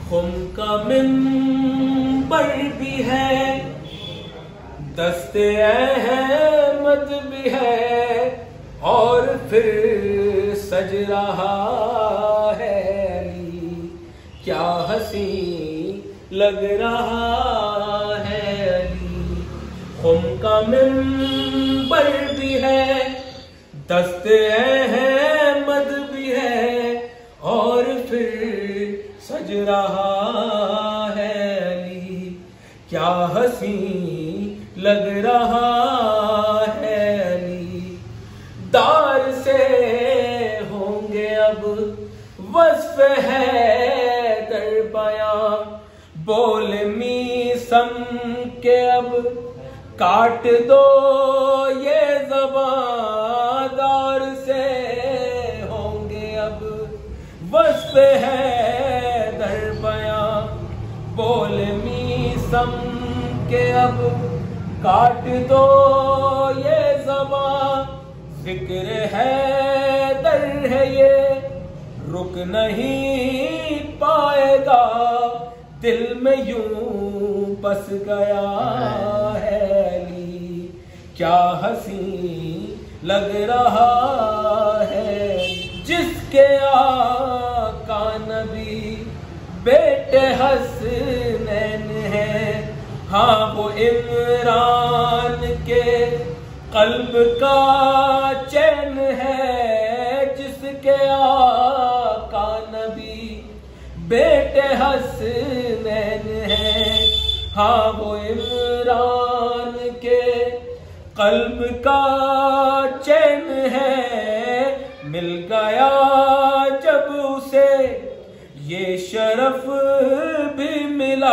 खुम का मिंबर भी है, दस्ते अहमद भी है, और फिर सज रहा है अली। क्या हसी लग रहा है अली। खुम का मिंबर भी है, दस्ते अहमद भी है, और फिर सज रहा है अली। क्या हसी लग रहा है अली। दार से होंगे अब वस्फ है दर बयां, बोल मी सम के अब काट दो ये ज़बां। दार से होंगे अब वस्फ है दर बयां, बोल मी सम के अब काट दो ये ज़बां। जिक्र है दर है ये रुक नहीं पाएगा, दिल में यूं बस गया है अली। क्या हसी लग रहा है। जिसके आका नबी बेटे हसनैन है, हाँ वो इमरान के कल्ब का चैन है। जिसके आका नबी बेटे हसनैन है, हाँ वो इमरान के कल्ब का चैन है। मिल गया जब उसे ये शरफ भी मिला,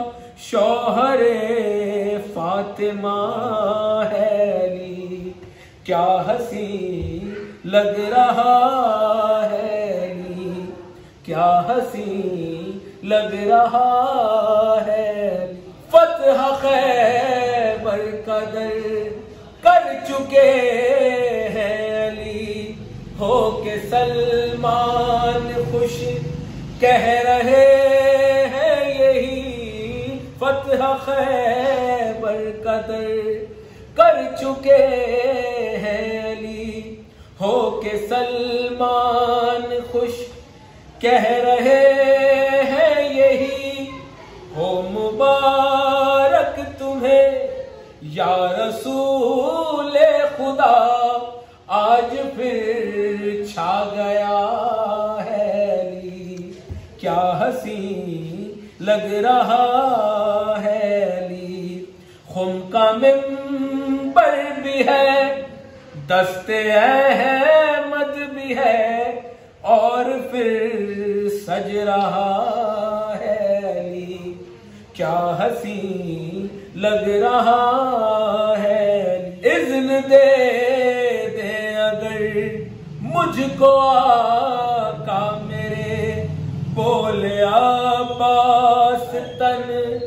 शौहरे फातिमा है अली। क्या हसी लग रहा है अली। क्या हसी लग रहा है। फतह खैबर का दर कर चुके हैं अली, हो के सलमान खुश कह रहे हैं यही। फतह खैबर का दर कर चुके हैं अली, हो के सलमान खुश कह रहे हैं यही। हो मुबारक तुम्हें या रसूल खुदा, आज फिर छा गया है अली। क्या हसी लग रहा है अली। खुम का मिंबर भी है, दस्ते अहमद भी है, और फिर सज रहा है अली। क्या हसी लग रहा है। इज़्न दे दे अगर मुझको आका मेरे, बोले अब्बास तन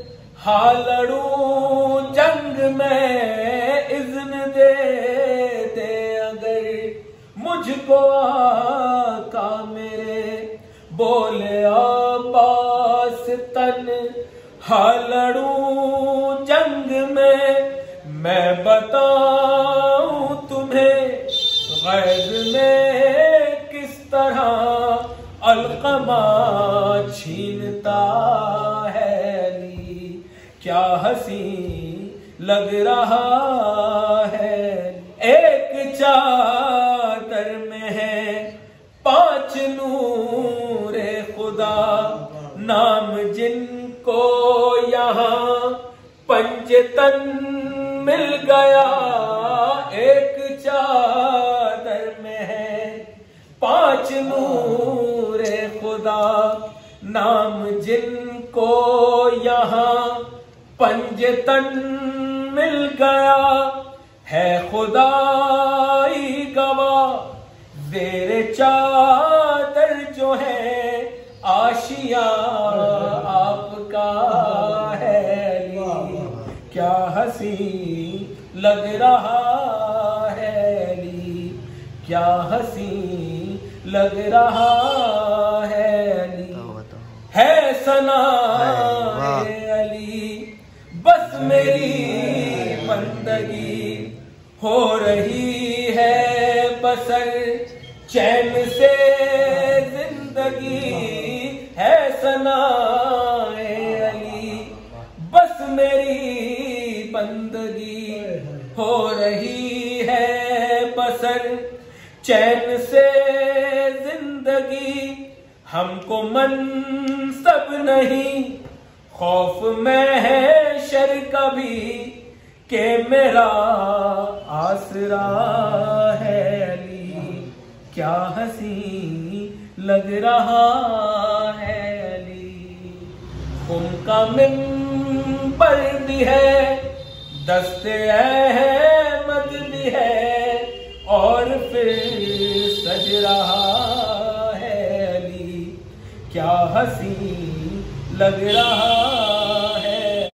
हालड़ू जंग में। इज़्न दे दे अगर मुझको आका मेरे, बोले अब्बास तन हालड़ू जंग में। मैं बताऊं तुम्हें गैज़ में किस तरह अलक़मा छीनता है अली। क्या हसी लग रहा है। एक चादर में है 5 नूरे खुदा, नाम जिनको यहाँ पंजतन मिल गया। एक चादर में है 5 नूरे खुदा, नाम जिनको यहाँ पंजतन मिल गया। है खुदाई गवाह ज़ेरे चादर जो है, आशिया आपका है अली। क्या हसी लग रहा है अली। क्या हसी लग रहा है अली। है सनाए अली, बस मेरी बंदगी हो रही है बसर, चैन से जिंदगी है सनाए अली, बस मेरी बंदगी हो रही है बसर, चैन से जिंदगी। हमको मनसब नहीं खौफ में है शर का भी, के मेरा आसरा है अली, क्या हसी लग रहा है अली। उनका मिंबर भी है, दस्ते अहमद भी है, और फिर सज रहा है अली, क्या हसी लग रहा